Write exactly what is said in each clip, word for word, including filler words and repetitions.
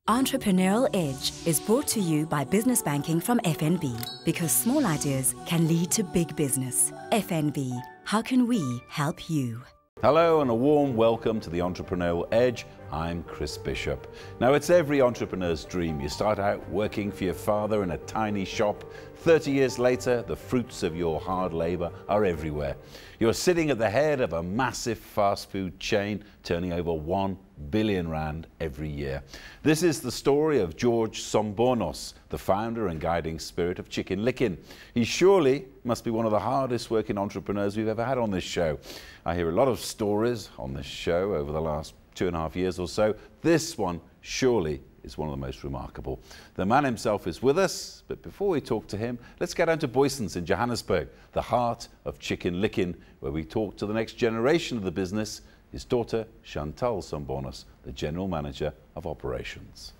Entrepreneurial Edge is brought to you by Business Banking from F N B, because small ideas can lead to big business. F N B, how can we help you? Hello and a warm welcome to the Entrepreneurial Edge. I'm Chris Bishop. Now, it's every entrepreneur's dream. You start out working for your father in a tiny shop. thirty years later, the fruits of your hard labor are everywhere. You're sitting at the head of a massive fast food chain, turning over one billion rand every year. This is the story of George Sombonos, the founder and guiding spirit of Chicken Licken. He surely must be one of the hardest working entrepreneurs we've ever had on this show. I hear a lot of stories on this show over the last two and a half years or so. This one surely is one of the most remarkable. The man himself is with us, but before we talk to him, let's get down to Boysons in Johannesburg, the heart of Chicken Licken, where we talk to the next generation of the business, his daughter Chantal Sombonos, the General Manager of Operations.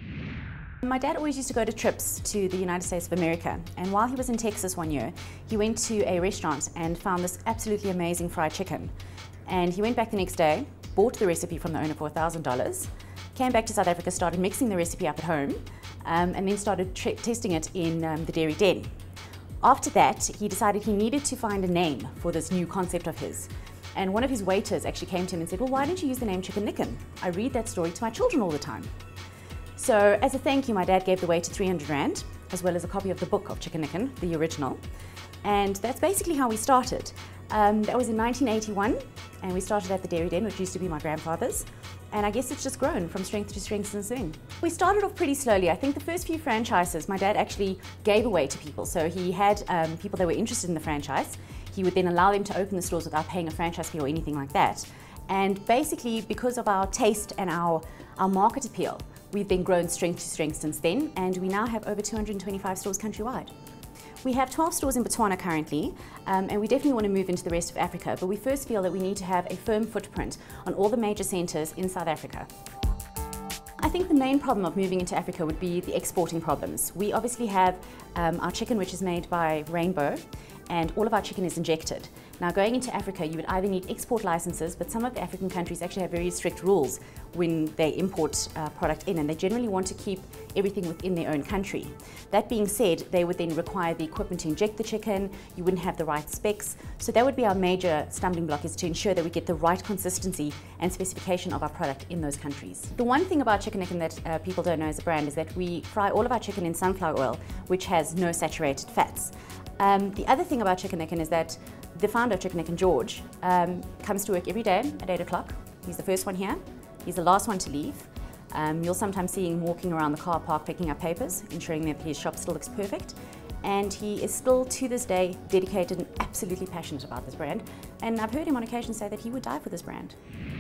My dad always used to go to trips to the United States of America, and while he was in Texas one year, he went to a restaurant and found this absolutely amazing fried chicken. And he went back the next day, bought the recipe from the owner for one thousand dollars, came back to South Africa, started mixing the recipe up at home, um, and then started testing it in um, the Dairy Den. After that, he decided he needed to find a name for this new concept of his. And one of his waiters actually came to him and said, well, why don't you use the name Chicken Licken? I read that story to my children all the time. So as a thank you, my dad gave the waiter three hundred rand, as well as a copy of the book of Chicken Licken, the original. And that's basically how we started. Um, that was in nineteen eighty-one, and we started at the Dairy Den, which used to be my grandfather's. And I guess it's just grown from strength to strength since then. We started off pretty slowly. I think the first few franchises, my dad actually gave away to people. So he had um, people that were interested in the franchise. He would then allow them to open the stores without paying a franchise fee or anything like that. And basically, because of our taste and our, our market appeal, we've then grown strength to strength since then, and we now have over two hundred twenty-five stores countrywide. We have twelve stores in Botswana currently, um, and we definitely want to move into the rest of Africa, but we first feel that we need to have a firm footprint on all the major centres in South Africa. I think the main problem of moving into Africa would be the exporting problems. We obviously have um, our chicken, which is made by Rainbow, and all of our chicken is injected. Now, going into Africa, you would either need export licenses, but some of the African countries actually have very strict rules when they import uh, product in, and they generally want to keep everything within their own country. That being said, they would then require the equipment to inject the chicken, you wouldn't have the right specs, so that would be our major stumbling block, is to ensure that we get the right consistency and specification of our product in those countries. The one thing about Chicken Licken that uh, people don't know as a brand is that we fry all of our chicken in sunflower oil, which has no saturated fats. Um, the other thing about Chicken Licken is that the founder of Chicken Licken, George, um, comes to work every day at eight o'clock. He's the first one here. He's the last one to leave. Um, you'll sometimes see him walking around the car park picking up papers, ensuring that his shop still looks perfect. And he is still, to this day, dedicated and absolutely passionate about this brand. And I've heard him on occasion say that he would die for this brand.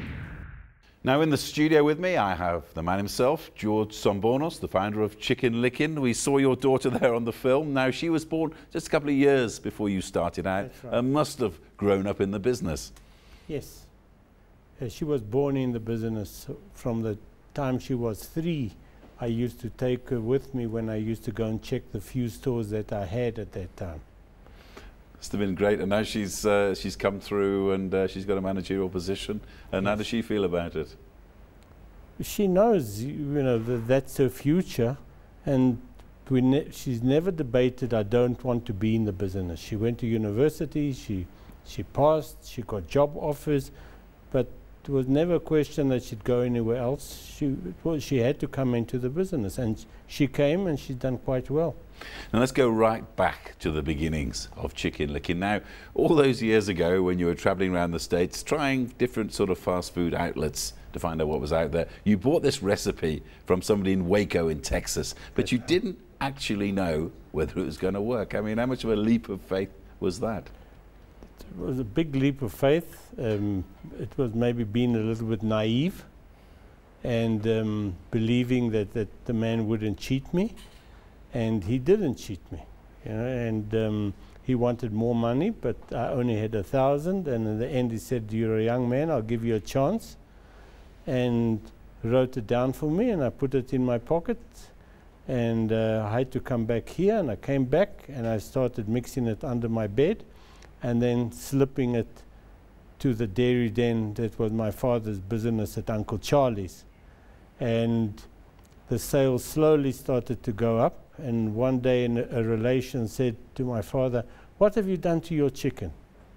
Now in the studio with me, I have the man himself, George Sombonos, the founder of Chicken Licken. We saw your daughter there on the film. Now, she was born just a couple of years before you started out. That's right. And must have grown up in the business. Yes. Uh, she was born in the business. From the time she was three, I used to take her with me when I used to go and check the few stores that I had at that time. Must have been great, and now she's uh, she's come through and uh, she's got a managerial position. And yes. How does she feel about it? She knows, you know, that that's her future, and we ne she's never debated, I don't want to be in the business. She went to university, she she passed, she got job offers, but there was never a question that she'd go anywhere else. She well, she had to come into the business, and she came, and she's done quite well. Now let's go right back to the beginnings of Chicken Licken. Now, all those years ago when you were traveling around the States trying different sort of fast food outlets to find out what was out there, you bought this recipe from somebody in Waco in Texas, but That's you right. didn't actually know whether it was going to work. I mean, how much of a leap of faith was that? It was a big leap of faith. Um, it was maybe being a little bit naive and um, believing that, that the man wouldn't cheat me. And he didn't cheat me, you know, and um, he wanted more money, but I only had a thousand, and in the end he said, you're a young man, I'll give you a chance, and wrote it down for me, and I put it in my pocket, and uh, I had to come back here, and I came back, and I started mixing it under my bed, and then slipping it to the Dairy Den that was my father's business at Uncle Charlie's. And the sales slowly started to go up. And one day in a, a relation said to my father, "What have you done to your chicken?"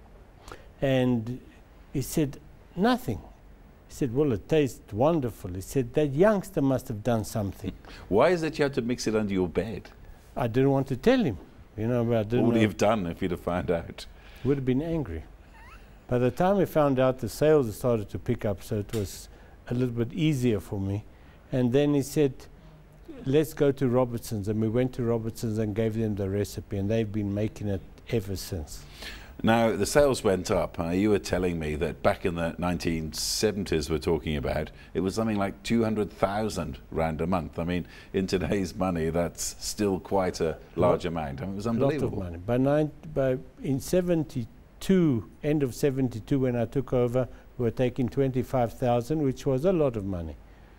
And he said, "Nothing." He said, "Well, it tastes wonderful." He said, "That youngster must have done something." Why is it you had to mix it under your bed? I didn't want to tell him. You know, but I didn't What would know. he have done if he'd have found out? Would have been angry. By the time we found out, the sales had started to pick up, so it was a little bit easier for me. And then he said, "Let's go to Robertson's." And we went to Robertson's and gave them the recipe, and they've been making it ever since. Now, the sales went up. Uh, you were telling me that back in the nineteen seventies we're talking about, it was something like two hundred thousand rand a month. I mean, in today's money, that's still quite a large Lot- amount. I mean, it was Lot unbelievable. of money. By, nine, by in seventy-two, end of seventy-two, when I took over, we were taking twenty-five thousand, which was a lot of money.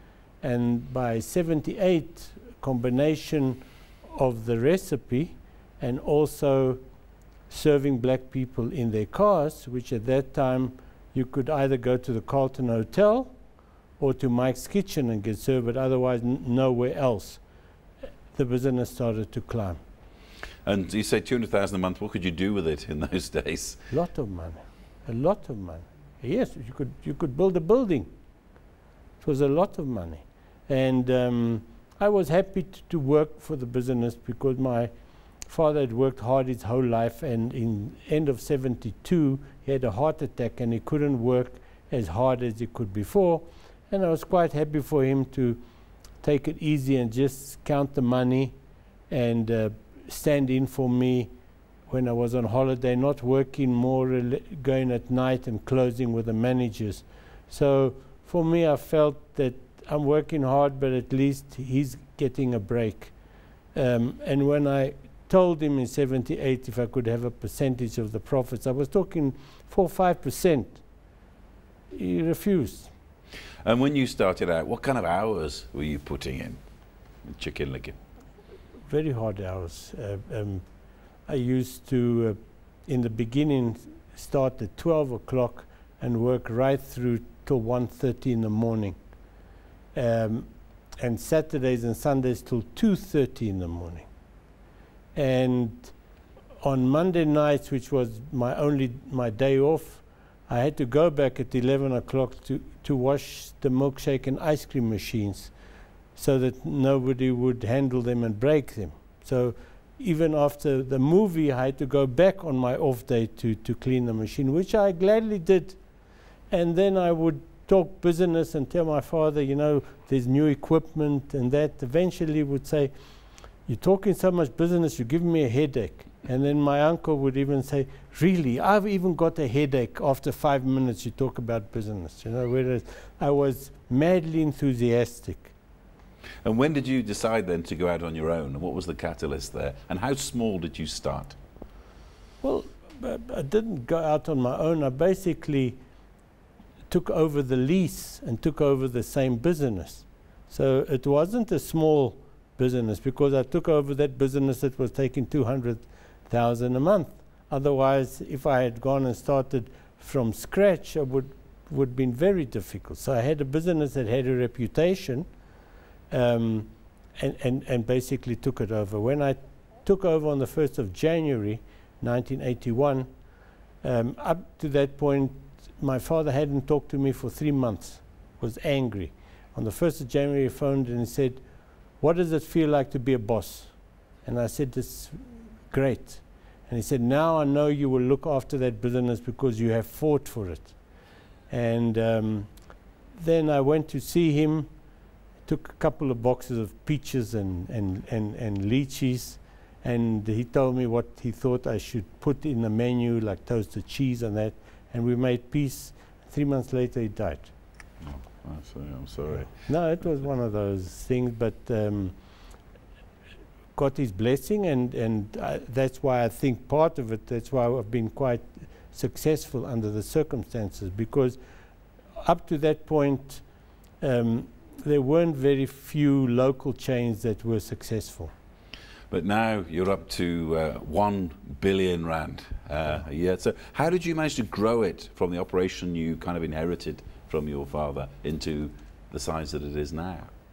And by seventy-eight, combination of the recipe and also serving black people in their cars, which at that time you could either go to the Carlton Hotel or to Mike's Kitchen and get served, but otherwise n nowhere else. The business started to climb. And you say two hundred thousand a month. What could you do with it in those days? Lot of money, a lot of money. Yes, you could you could build a building. It was a lot of money, and um, I was happy t to work for the business because my father had worked hard his whole life, and in end of seventy-two he had a heart attack and he couldn't work as hard as he could before, and I was quite happy for him to take it easy and just count the money and uh, stand in for me when I was on holiday, not working more, going at night and closing with the managers. So for me, I felt that I'm working hard, but at least he's getting a break. Um, and when I told him in seventy-eight if I could have a percentage of the profits, I was talking four or five percent. He refused. And when you started out, what kind of hours were you putting in in Chicken Licken? Very hard hours. Uh, um, I used to, uh, in the beginning, start at twelve o'clock and work right through till one thirty in the morning. Um, and Saturdays and Sundays till two thirty in the morning. And on Monday nights, which was my only my day off, I had to go back at eleven o'clock to, to wash the milkshake and ice cream machines so that nobody would handle them and break them. So even after the movie, I had to go back on my off day to, to clean the machine, which I gladly did. And then I would talk business and tell my father, you know, there's new equipment and that. Eventually would say, "You're talking so much business, you're giving me a headache." And then my uncle would even say, "Really, I've even got a headache after five minutes you talk about business." You know, whereas I was madly enthusiastic. And when did you decide then to go out on your own? And what was the catalyst there? And how small did you start? Well, I, I didn't go out on my own. I basically took over the lease and took over the same business. So it wasn't a small business because I took over that business that was taking two hundred thousand a month. Otherwise, if I had gone and started from scratch, it would would been very difficult. So I had a business that had a reputation, um, and, and, and basically took it over. When I took over on the first of January nineteen eighty-one, um, up to that point, my father hadn't talked to me for three months, was angry. On the first of January, he phoned and he said, "What does it feel like to be a boss?" And I said, "It's great." And he said, "Now I know you will look after that business because you have fought for it." And um, then I went to see him, took a couple of boxes of peaches and, and, and, and lychees, and he told me what he thought I should put in the menu, like toasted cheese and that, and we made peace. Three months later, he died. Oh, I'm sorry. I'm sorry. No, it was one of those things, but um, got his blessing, and, and uh, that's why I think part of it, that's why I've been quite successful under the circumstances, because up to that point, um, there weren't very few local chains that were successful. But now you're up to uh, one billion rand uh, a year. So how did you manage to grow it from the operation you kind of inherited from your father into the size that it is now?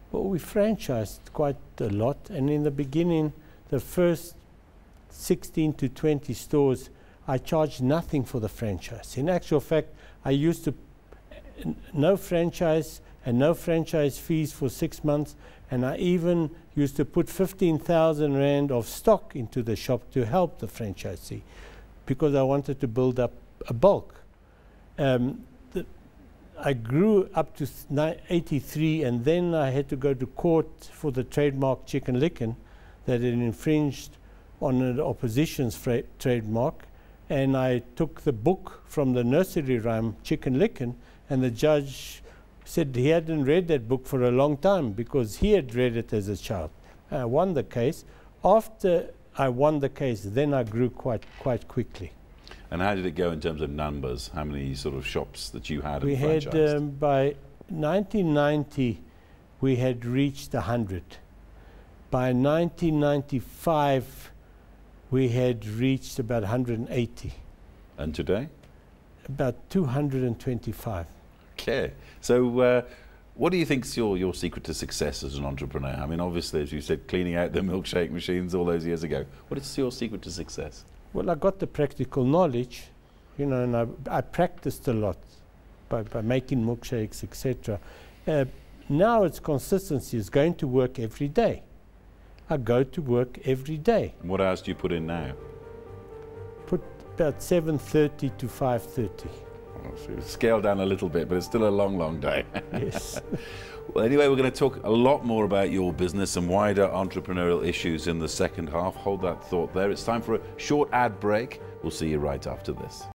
Well, we franchised quite a lot, and in the beginning, the first sixteen to twenty stores, I charged nothing for the franchise. In actual fact, I used to n no franchise and no franchise fees for six months, and I even used to put fifteen thousand rand of stock into the shop to help the franchisee, because I wanted to build up a bulk. Um, the, I grew up to eighty-three, and then I had to go to court for the trademark Chicken Licken that had infringed on an opposition's trademark, and I took the book from the nursery rhyme Chicken Licken, and the judge said he hadn't read that book for a long time because he had read it as a child. I won the case. After I won the case, then I grew quite quite quickly. And how did it go in terms of numbers? How many sort of shops that you had? We had, um, by nineteen ninety, we had reached one hundred. By nineteen ninety-five, we had reached about one hundred eighty. And today? About two hundred twenty-five. Okay. So uh, what do you think is your, your secret to success as an entrepreneur? I mean, obviously, as you said, cleaning out the milkshake machines all those years ago. What is your secret to success? Well, I got the practical knowledge, you know, and I, I practiced a lot by, by making milkshakes, et cetera. Uh, now it's consistency. It's going to work every day. I go to work every day. And what hours do you put in now? Put about seven thirty to five thirty. Oh, so you've scaled down a little bit, but it's still a long, long day. Yes. Well, anyway, we're going to talk a lot more about your business and wider entrepreneurial issues in the second half. Hold that thought there. It's time for a short ad break. We'll see you right after this.